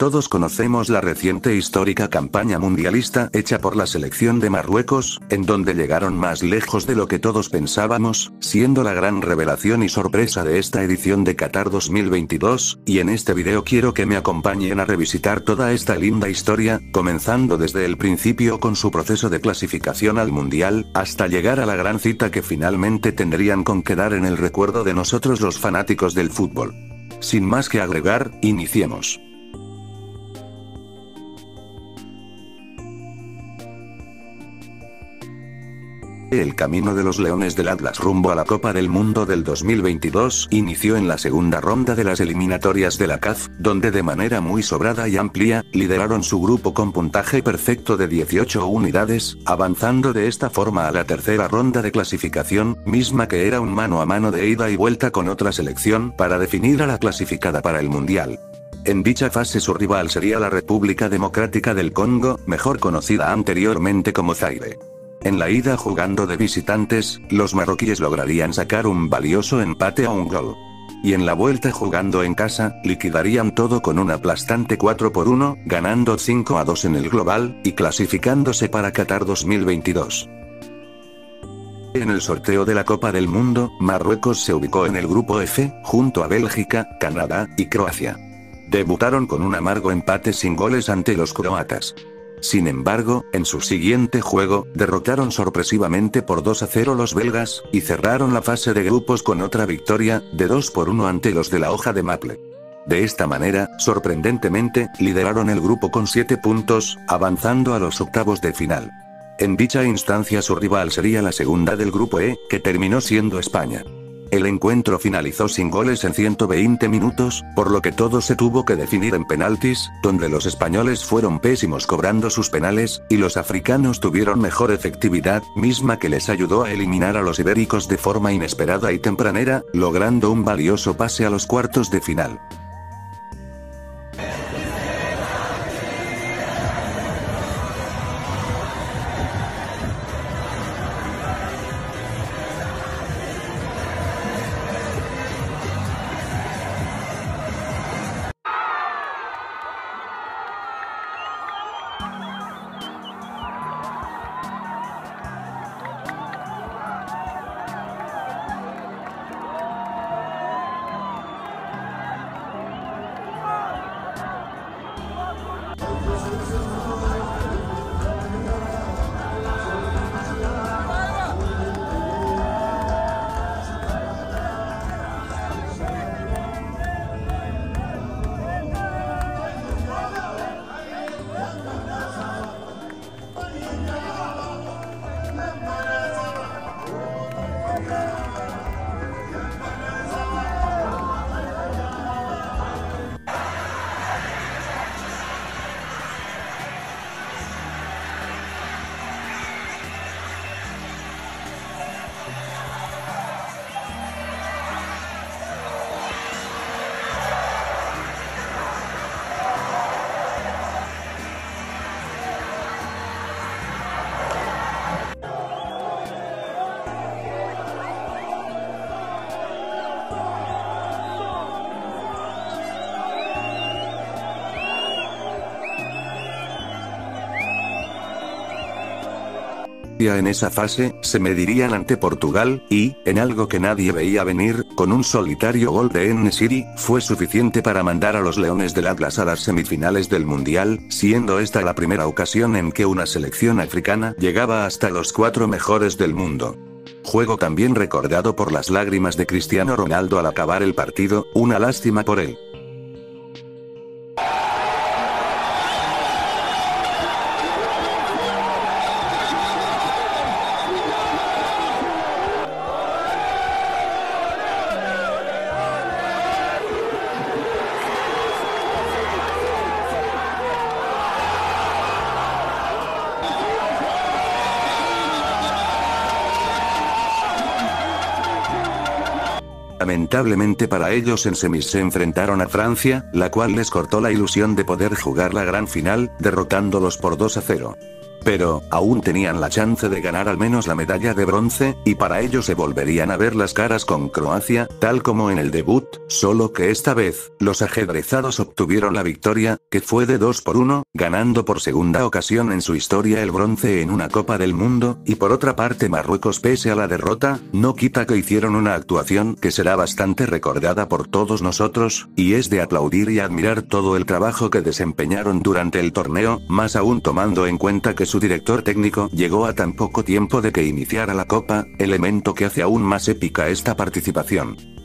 Todos conocemos la reciente e histórica campaña mundialista hecha por la selección de Marruecos, en donde llegaron más lejos de lo que todos pensábamos, siendo la gran revelación y sorpresa de esta edición de Qatar 2022, y en este video quiero que me acompañen a revisitar toda esta linda historia, comenzando desde el principio con su proceso de clasificación al Mundial, hasta llegar a la gran cita que finalmente tendrían con quedar en el recuerdo de nosotros los fanáticos del fútbol. Sin más que agregar, iniciemos. El camino de los Leones del Atlas rumbo a la Copa del Mundo del 2022 inició en la segunda ronda de las eliminatorias de la CAF, donde de manera muy sobrada y amplia, lideraron su grupo con puntaje perfecto de 18 unidades, avanzando de esta forma a la tercera ronda de clasificación, misma que era un mano a mano de ida y vuelta con otra selección para definir a la clasificada para el Mundial. En dicha fase su rival sería la República Democrática del Congo, mejor conocida anteriormente como Zaire. En la ida jugando de visitantes, los marroquíes lograrían sacar un valioso empate a un gol. Y en la vuelta jugando en casa, liquidarían todo con un aplastante 4-1, ganando 5-2 en el global, y clasificándose para Qatar 2022. En el sorteo de la Copa del Mundo, Marruecos se ubicó en el grupo F, junto a Bélgica, Canadá, y Croacia. Debutaron con un amargo empate sin goles ante los croatas. Sin embargo, en su siguiente juego, derrotaron sorpresivamente por 2-0 los belgas, y cerraron la fase de grupos con otra victoria, de 2-1 ante los de la hoja de Maple. De esta manera, sorprendentemente, lideraron el grupo con 7 puntos, avanzando a los octavos de final. En dicha instancia su rival sería la segunda del grupo E, que terminó siendo España. El encuentro finalizó sin goles en 120 minutos, por lo que todo se tuvo que definir en penaltis, donde los españoles fueron pésimos cobrando sus penales, y los africanos tuvieron mejor efectividad, misma que les ayudó a eliminar a los ibéricos de forma inesperada y tempranera, logrando un valioso pase a los cuartos de final. En esa fase, se medirían ante Portugal, y, en algo que nadie veía venir, con un solitario gol de En-Nesyri, fue suficiente para mandar a los Leones del Atlas a las semifinales del Mundial, siendo esta la primera ocasión en que una selección africana llegaba hasta los 4 mejores del mundo. Juego también recordado por las lágrimas de Cristiano Ronaldo al acabar el partido, una lástima por él. Lamentablemente para ellos en semis se enfrentaron a Francia, la cual les cortó la ilusión de poder jugar la gran final, derrotándolos por 2-0. Pero, aún tenían la chance de ganar al menos la medalla de bronce, y para ello se volverían a ver las caras con Croacia, tal como en el debut, solo que esta vez, los ajedrezados obtuvieron la victoria, que fue de 2-1, ganando por segunda ocasión en su historia el bronce en una Copa del Mundo, y por otra parte Marruecos, pese a la derrota, no quita que hicieron una actuación que será bastante recordada por todos nosotros, y es de aplaudir y admirar todo el trabajo que desempeñaron durante el torneo, más aún tomando en cuenta que su director técnico llegó a tan poco tiempo de que iniciara la Copa, elemento que hace aún más épica esta participación.